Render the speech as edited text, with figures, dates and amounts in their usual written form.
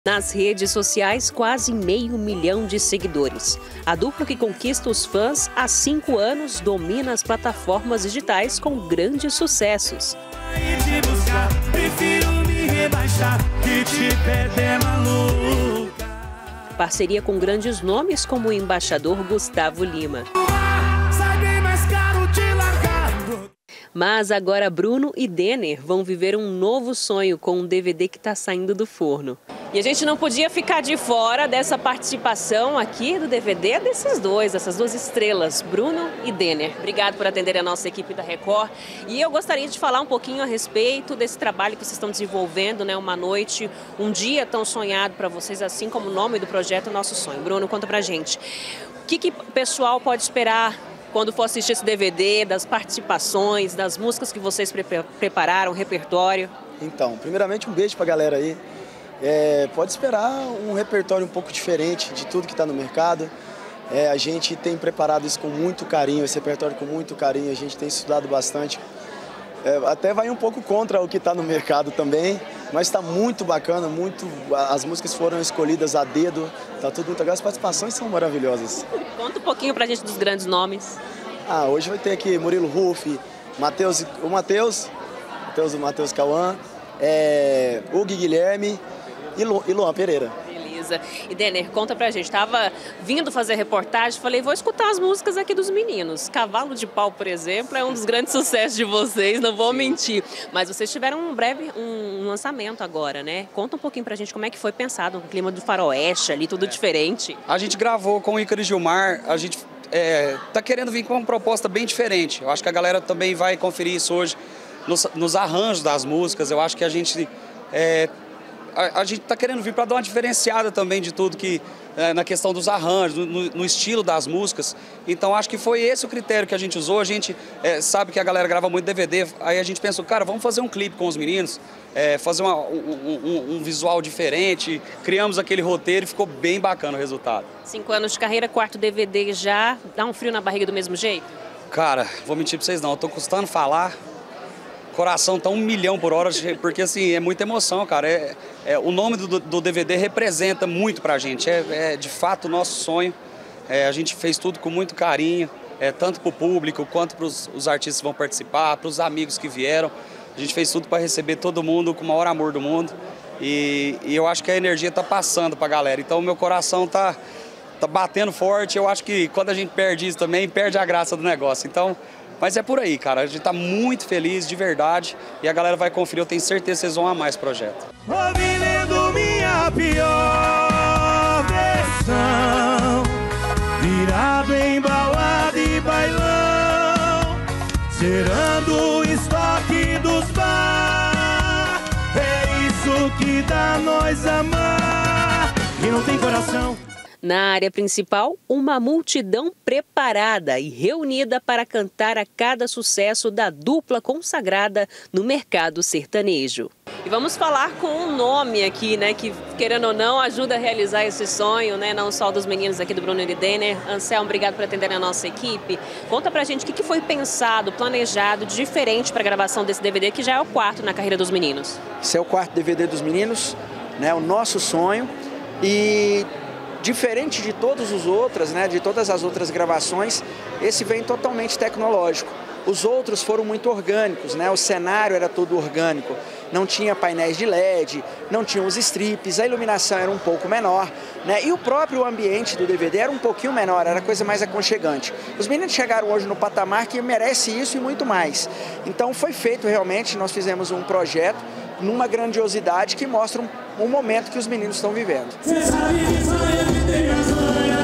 Nas redes sociais, quase 500 mil de seguidores. A dupla que conquista os fãs há 5 anos domina as plataformas digitais com grandes sucessos. Parceria com grandes nomes como o embaixador Gustavo Lima. Mas agora Bruno e Denner vão viver um novo sonho com um DVD que está saindo do forno. E a gente não podia ficar de fora dessa participação aqui do DVD dessas duas estrelas, Bruno e Denner. Obrigado por atender a nossa equipe da Record. E eu gostaria de falar um pouquinho a respeito desse trabalho que vocês estão desenvolvendo, né? Uma noite, um dia tão sonhado para vocês, assim como o nome do projeto Nosso Sonho. Bruno, conta pra gente. O que o pessoal pode esperar quando for assistir esse DVD, das participações, das músicas que vocês prepararam, repertório? Então, primeiramente um beijo pra galera aí. Pode esperar um repertório um pouco diferente de tudo que está no mercado. A gente tem preparado isso com muito carinho, esse repertório com muito carinho, a gente tem estudado bastante. Até vai um pouco contra o que está no mercado também, mas está muito bacana, as músicas foram escolhidas a dedo, tá tudo muito legal, as participações são maravilhosas. Conta um pouquinho pra gente dos grandes nomes. Hoje vai ter aqui Murilo Huff, o Matheus Cauã, Hugo Guilherme e Luan Pereira. Beleza. E Denner, conta pra gente, estava vindo fazer reportagem, falei, vou escutar as músicas aqui dos meninos. Cavalo de Pau, por exemplo, é um dos grandes sucessos de vocês, não vou mentir. Mas vocês tiveram um lançamento agora, né? Conta um pouquinho pra gente como é que foi pensado, o clima do faroeste ali, tudo diferente. A gente gravou com o Ícaro Gilmar, a gente tá querendo vir com uma proposta bem diferente. Eu acho que a galera também vai conferir isso hoje nos arranjos das músicas. Eu acho que a gente está querendo vir para dar uma diferenciada também de tudo que na questão dos arranjos, no estilo das músicas. Então acho que foi esse o critério que a gente usou. A gente sabe que a galera grava muito DVD, aí a gente pensou, cara, vamos fazer um clipe com os meninos, fazer um visual diferente, criamos aquele roteiro e ficou bem bacana o resultado. 5 anos de carreira, 4º DVD já, dá um frio na barriga do mesmo jeito? Cara, vou mentir para vocês não, eu tô custando falar. Coração tá 1 milhão por hora, porque assim, é muita emoção, cara. O nome do DVD representa muito pra gente, de fato o nosso sonho. A gente fez tudo com muito carinho, tanto pro público quanto pros os artistas que vão participar, pros amigos que vieram. A gente fez tudo para receber todo mundo com o maior amor do mundo. E eu acho que a energia tá passando pra galera, então o meu coração tá batendo forte. Eu acho que quando a gente perde isso também, perde a graça do negócio. Então, mas é por aí, cara. A gente tá muito feliz, de verdade. E a galera vai conferir, eu tenho certeza que vocês vão amar esse projeto. Ouvindo minha pior versão, virado em balada e bailão, zerando o estoque dos bar. É isso que dá nós amar, e não tem coração. Na área principal, uma multidão preparada e reunida para cantar a cada sucesso da dupla consagrada no mercado sertanejo. E vamos falar com um nome aqui, né, que querendo ou não ajuda a realizar esse sonho, né, não só dos meninos aqui do Bruno e Denner. Anselmo, obrigado por atender a nossa equipe. Conta pra gente o que foi pensado, planejado, diferente para a gravação desse DVD, que já é o 4º na carreira dos meninos. Esse é o 4º DVD dos meninos, né, o Nosso Sonho, e diferente de todos os outros, né, de todas as outras gravações, esse vem totalmente tecnológico. Os outros foram muito orgânicos, né, o cenário era todo orgânico, não tinha painéis de LED, não tinha os strips, a iluminação era um pouco menor, né, e o próprio ambiente do DVD era um pouquinho menor, era coisa mais aconchegante. Os meninos chegaram hoje no patamar que merece isso e muito mais. Então foi feito realmente, nós fizemos um projeto numa grandiosidade que mostra um momento que os meninos estão vivendo.